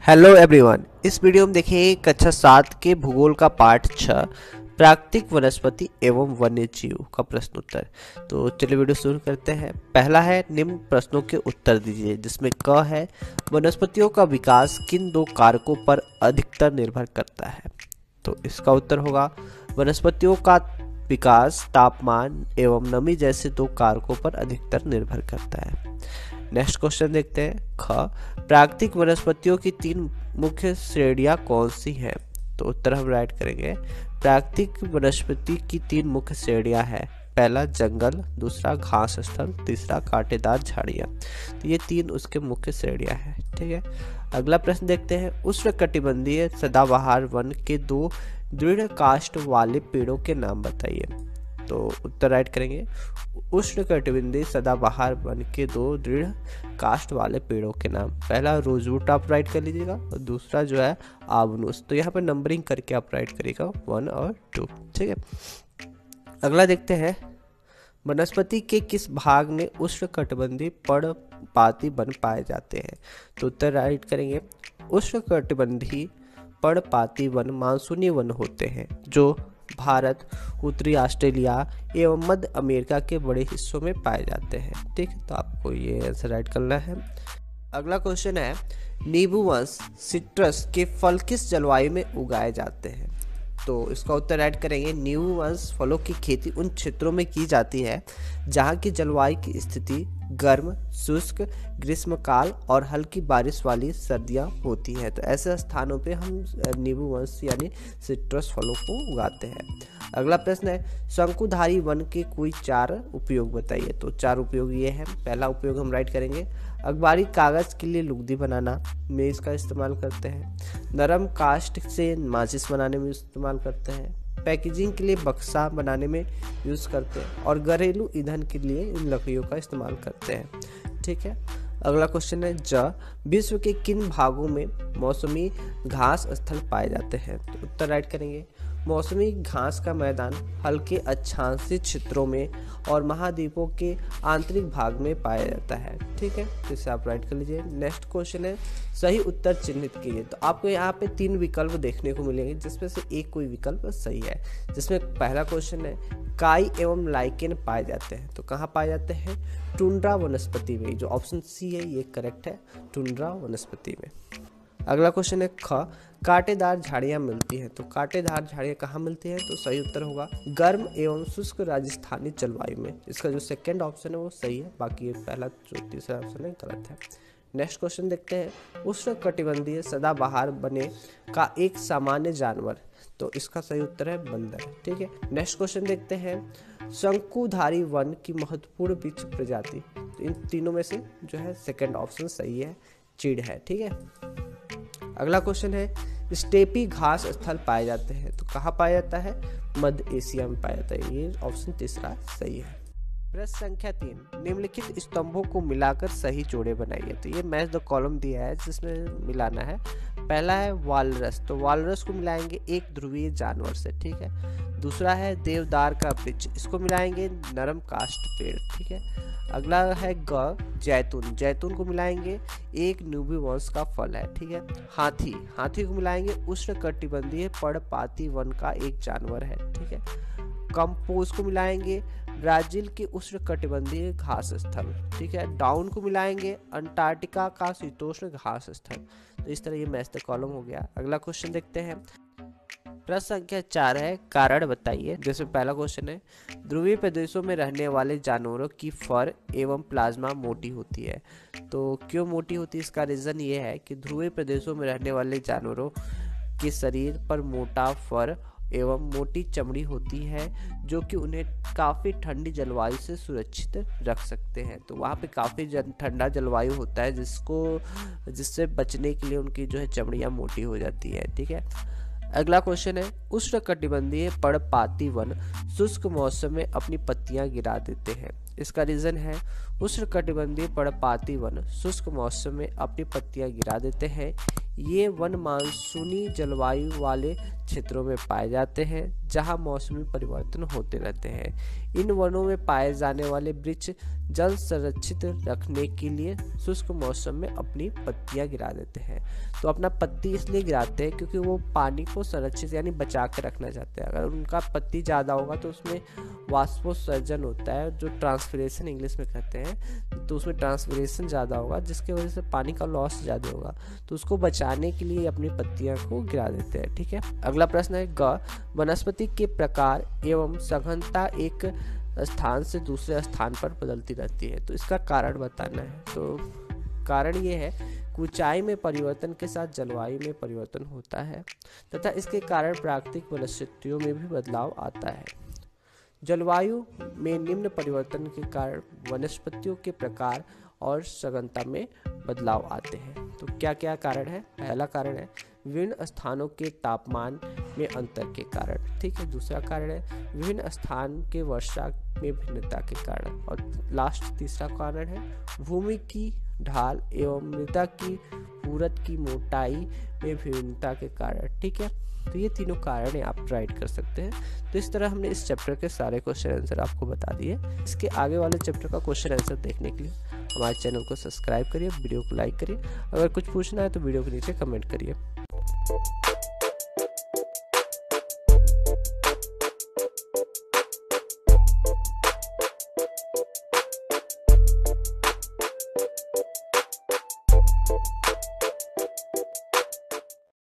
Hello everyone. इस video में देखें कक्षा 7 के भूगोल का पाठ 6 प्राकृतिक वनस्पति एवं वन्य जीव का प्रश्न उत्तर। तो चलिए वीडियो शुरू करते हैं। पहला है निम्न प्रश्नों के उत्तर दीजिए, जिसमें क है वनस्पतियों का विकास किन दो कारकों पर अधिकतर निर्भर करता है। तो इसका उत्तर होगा वनस्पतियों का विकास तापमान एवं नमी जैसे दो कारकों पर अधिकतर निर्भर करता है। नेक्स्ट क्वेश्चन देखते हैं। ख प्राकृतिक वनस्पतियों की तीन मुख्य श्रेणियां कौन सी हैं। तो उत्तर हम राइट करेंगे प्राकृतिक वनस्पति की तीन मुख्य श्रेणियां हैं। पहला जंगल, दूसरा घास स्थल, तीसरा कांटेदार झाड़ियां। तो ये तीन उसके मुख्य श्रेणियां हैं। ठीक है, अगला प्रश्न देखते हैं। उष्णकटिबंधीय सदाबहार वन के दो दृढ़ काष्ठ वाले पेड़ों के नाम बताइए। तो उत्तर राइट करेंगे उष्णकटिबंधीय सदाबहार वन के दो दृढ़ काष्ठ वाले पेड़ों के नाम। पहला रोजवुड आप राइट कर लीजिएगा और दूसरा जो है आबनूस। तो यहाँ पर नंबरिंग करके आप राइट करिएगा 1 और 2। ठीक है, अगला देखते हैं। वनस्पति के किस भाग में उष्णकटिबंधीय पर्णपाती वन पाए जाते हैं। तो उत्तर राइट करेंगे उष्णकटिबंधीय पर्णपाती वन मानसूनी वन होते हैं जो भारत, उत्तरी ऑस्ट्रेलिया एवं मध्य अमेरिका के बड़े हिस्सों में पाए जाते हैं। ठीक, तो आपको ये आंसर राइट करना है। अगला क्वेश्चन है नींबू वंश सिट्रस के फल किस जलवायु में उगाए जाते हैं। तो इसका उत्तर राइट करेंगे नींबू वंश फलों की खेती उन क्षेत्रों में की जाती है जहाँ की जलवायु की स्थिति गर्म, शुष्क, ग्रीष्मकाल और हल्की बारिश वाली सर्दियाँ होती हैं। तो ऐसे स्थानों पे हम नींबू वंश यानी सिट्रस फलों को उगाते हैं। अगला प्रश्न है शंकुधारी वन के कोई 4 उपयोग बताइए। तो 4 उपयोग ये हैं। पहला उपयोग हम राइट करेंगे अखबारी कागज के लिए लुगदी बनाना में इसका इस्तेमाल करते हैं। नरम काष्ठ से माचिस बनाने में इस्तेमाल करते हैं। पैकेजिंग के लिए बक्सा बनाने में यूज़ करते हैं और घरेलू ईंधन के लिए इन लकड़ियों का इस्तेमाल करते हैं। ठीक है, अगला क्वेश्चन है विश्व के किन भागों में मौसमी घास स्थल पाए जाते हैं। तो उत्तर राइट करेंगे मौसमी घास का मैदान हल्के अक्षांशीय क्षेत्रों में और महाद्वीपों के आंतरिक भाग में पाया जाता है। ठीक है, तो इसे आप राइट कर लीजिए। नेक्स्ट क्वेश्चन है सही उत्तर चिन्हित कीजिए। तो आपको यहाँ पे 3 विकल्प देखने को मिलेंगे जिसमें से एक कोई विकल्प सही है। जिसमें पहला क्वेश्चन है काई एवं लाइकेन पाए जाते हैं। तो कहाँ पाए जाते हैं? टुंड्रा वनस्पति में। जो ऑप्शन सी है ये करेक्ट है, टुंड्रा वनस्पति में। अगला क्वेश्चन है ख कांटेदार झाड़ियाँ मिलती हैं। तो कांटेदार झाड़ियाँ कहाँ मिलती हैं? तो सही उत्तर होगा गर्म एवं शुष्क राजस्थानी जलवायु में। इसका जो सेकंड ऑप्शन है वो सही है, बाकी ये पहला जो तीसरा ऑप्शन है गलत है। नेक्स्ट क्वेश्चन देखते हैं उष्णकटिबंधीय सदाबहार बने का एक सामान्य जानवर। तो इसका सही उत्तर है बंदर। ठीक है, नेक्स्ट क्वेश्चन देखते हैं शंकुधारी वन की महत्वपूर्ण वृक्ष प्रजाति। तो इन तीनों में से जो है सेकंड ऑप्शन सही है, चीड़ है। ठीक है, अगला क्वेश्चन है स्टेपी घास स्थल पाए जाते हैं। तो कहाँ पाया जाता है? मध्य एशिया में पाया जाता है। ये ऑप्शन तीसरा सही है। प्रश्न संख्या 3 निम्नलिखित स्तंभों को मिलाकर सही जोड़े बनाइए। तो ये मैच द कॉलम दिया है जिसमें मिलाना है। पहला है वालरस। तो वालरस को मिलाएंगे एक ध्रुवीय जानवर से। ठीक है, दूसरा है देवदार का वृक्ष, इसको मिलाएंगे नरम काष्ठ पेड़। ठीक है, अगला है जैतून। जैतून को मिलाएंगे एक नींबू वंश का फल है। ठीक है, हाथी को मिलाएंगे उष्णकटिबंधीय पर्णपाती वन का एक जानवर है। ठीक है, कंपोज को मिलाएंगे ब्राजील के उष्णकटिबंधीय घास स्थल। ठीक है, डाउन को मिलाएंगे अंटार्कटिका का शीतोष्ण घास स्थल। तो इस तरह ये मैच द कॉलम हो गया। अगला क्वेश्चन देखते हैं। प्रश्न संख्या 4 है कारण बताइए। जैसे पहला क्वेश्चन है ध्रुवीय प्रदेशों में रहने वाले जानवरों की फर एवं प्लाज्मा मोटी होती है। तो क्यों मोटी होती है? इसका रीजन ये है कि ध्रुवीय प्रदेशों में रहने वाले जानवरों के शरीर पर मोटा फर एवं मोटी चमड़ी होती है जो कि उन्हें काफ़ी ठंडी जलवायु से सुरक्षित रख सकते हैं। तो वहाँ पे काफ़ी ठंडा जलवायु होता है जिससे बचने के लिए उनकी जो है चमड़ियाँ मोटी हो जाती है। ठीक है, अगला क्वेश्चन है उष्णकटिबंधीय पर्णपाती वन शुष्क मौसम में अपनी पत्तियां गिरा देते हैं। इसका रीजन है उष्णकटिबंधीय पर्णपाती वन शुष्क मौसम में अपनी पत्तियां गिरा देते हैं। ये वन मानसूनी जलवायु वाले क्षेत्रों में पाए जाते हैं जहां मौसमी परिवर्तन होते रहते हैं। इन वनों में पाए जाने वाले वृक्ष जल संरक्षित रखने के लिए शुष्क मौसम में अपनी पत्तियां गिरा देते हैं। तो अपना पत्ती इसलिए गिराते हैं क्योंकि वो पानी को संरक्षित यानी बचा के रखना चाहते हैं। अगर उनका पत्ती ज़्यादा होगा तो उसमें वाष्पोत्सर्जन होता है, जो ट्रांसपिरेशन इंग्लिश में कहते हैं, तो उसमें ट्रांसपिरेशन ज़्यादा होगा जिसकी वजह से पानी का लॉस ज़्यादा होगा। तो उसको बचाने के लिए अपनी पत्तियां को गिरा देते हैं। ठीक है, अगला प्रश्न है ग, वनस्पति के प्रकार एवं सघनता एक स्थान से दूसरे स्थान पर बदलती रहती है। तो इसका कारण बताना है। तो कारण ये है, ऊंचाई में परिवर्तन के साथ जलवायु में परिवर्तन होता है तथा इसके कारण प्राकृतिक वनस्पतियों में भी बदलाव आता है। जलवायु में निम्न परिवर्तन के कारण वनस्पतियों के प्रकार और सघनता में बदलाव आते हैं। तो क्या क्या कारण है? पहला कारण है विभिन्न स्थानों के तापमान में अंतर के कारण। ठीक है, दूसरा कारण है विभिन्न स्थान के वर्षा में भिन्नता के कारण, और लास्ट तीसरा कारण है भूमि की ढाल एवं मृदा की पूरत की मोटाई में भिन्नता के कारण। ठीक है, तो ये तीनों कारण है, आप राइट कर सकते हैं। तो इस तरह हमने इस चैप्टर के सारे क्वेश्चन आंसर आपको बता दिए। इसके आगे वाले चैप्टर का क्वेश्चन आंसर देखने के लिए हमारे चैनल को सब्सक्राइब करिए, वीडियो को लाइक करिए। अगर कुछ पूछना है तो वीडियो के नीचे कमेंट करिए।